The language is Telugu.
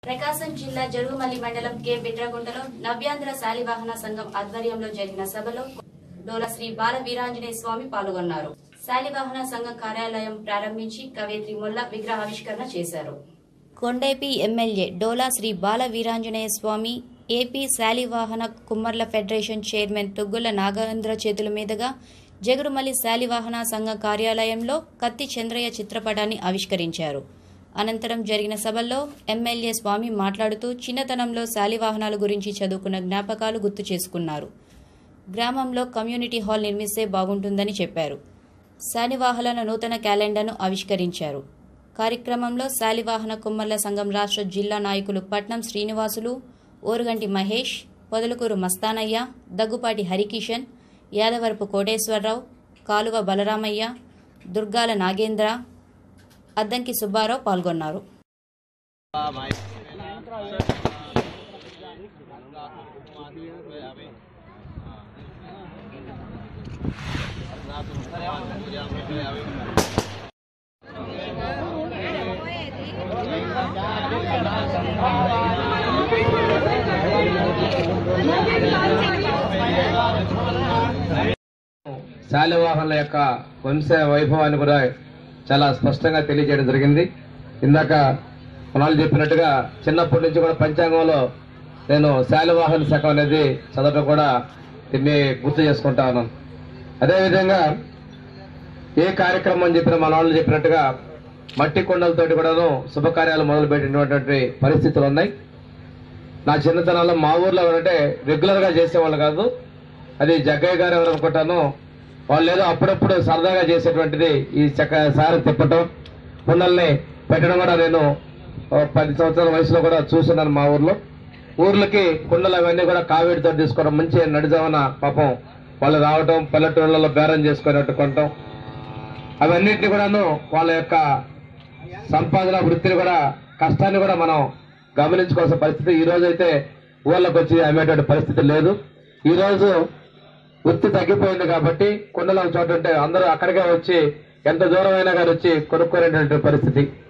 ప్రకాశం జిల్లా జరుగుమల్లి మండలం కె బిట్రగుంటలో నవ్యాంధ్ర శాలివాహన సంఘం ఆధ్వర్యంలో జరిగిన సభలో డోలా శ్రీ బాల వీరాంజనేయ స్వామి పాల్గొన్నారు. శాలివాహన సంఘం కార్యాలయం ప్రారంభించి కవయిత్రి మొల్ల విగ్రహావిష్కరణ చేశారు. కొండేపి ఎమ్మెల్యే డోలా శ్రీ బాల వీరాంజనేయ స్వామి, ఏపీ శాలివాహన కుమ్మర్ల ఫెడరేషన్ చైర్మన్ తుగ్గుల నాగేంద్ర చేతుల మీదుగా జగురుమల్లి శాలివాహన సంఘం కార్యాలయంలో కత్తి చంద్రయ్య చిత్రపటాన్ని ఆవిష్కరించారు. అనంతరం జరిగిన సభల్లో ఎమ్మెల్యే స్వామి మాట్లాడుతూ చిన్నతనంలో శాలివాహనాల గురించి చదువుకున్న జ్ఞాపకాలు గుర్తు చేసుకున్నారు. గ్రామంలో కమ్యూనిటీ హాల్ నిర్మిస్తే బాగుంటుందని చెప్పారు. శాలివాహనాల నూతన క్యాలెండర్ను ఆవిష్కరించారు. కార్యక్రమంలో శాలివాహన కుమ్మర్ల సంఘం రాష్ట్ర జిల్లా నాయకులు పట్నం శ్రీనివాసులు, ఓరుగంటి మహేష్, పొదలకూరు మస్తానయ్య, దగ్గుపాటి హరికిషన్, యాదవరపు కోటేశ్వరరావు, కాలువ బలరామయ్య, దుర్గాల నాగేంద్ర, అద్దంకి సుబ్బారావు పాల్గొన్నారు. శాలివాహనుల యొక్క వంశ వైభవాన్ని కూడా చాలా స్పష్టంగా తెలియజేయడం జరిగింది. ఇందాక కొనాలు చెప్పినట్టుగా చిన్నప్పటి నుంచి కూడా పంచాంగంలో నేను శాలివాహన శకం అనేది చదవడం కూడా దీన్ని గుర్తు చేసుకుంటా ఉన్నాను. అదేవిధంగా ఏ కార్యక్రమం చెప్పిన మన వాళ్ళు చెప్పినట్టుగా మట్టి కొండలతోటి కూడాను శుభకార్యాలు మొదలుపెట్టినటువంటి పరిస్థితులు ఉన్నాయి. నా చిన్నతనంలో మా ఊర్లో ఎవరంటే రెగ్యులర్ గా చేసేవాళ్ళు కాదు, అది జగ్గయ్య గారు ఎవరు అనుకుంటాను, వాళ్ళు ఏదో అప్పుడప్పుడు సరదాగా చేసేటువంటిది ఈ సారి తిప్పటం, కుండల్ని పెట్టడం కూడా నేను 10 సంవత్సరాల వయసులో కూడా చూస్తున్నాను. మా ఊర్లకి కుండలు అవన్నీ కూడా కావేడితో తీసుకోవడం, మంచి నడిజావన పాపం వాళ్ళు రావటం, పల్లెటూళ్ళలో బేరం చేసుకునేట్టు కొనటం, అవన్నింటినీ కూడాను వాళ్ళ యొక్క సంపాదన వృత్తిని కూడా కష్టాన్ని కూడా మనం గమనించుకోవాల్సిన పరిస్థితి. ఈ రోజు అయితే ఊళ్ళకి వచ్చి అమ్మేటువంటి పరిస్థితి లేదు. ఈ రోజు వృత్తి తగ్గిపోయింది కాబట్టి కుండల చోట అందరూ అక్కడికే వచ్చి ఎంత దూరం అయినా కానీ వచ్చి కొనుక్కునేటువంటి పరిస్థితి.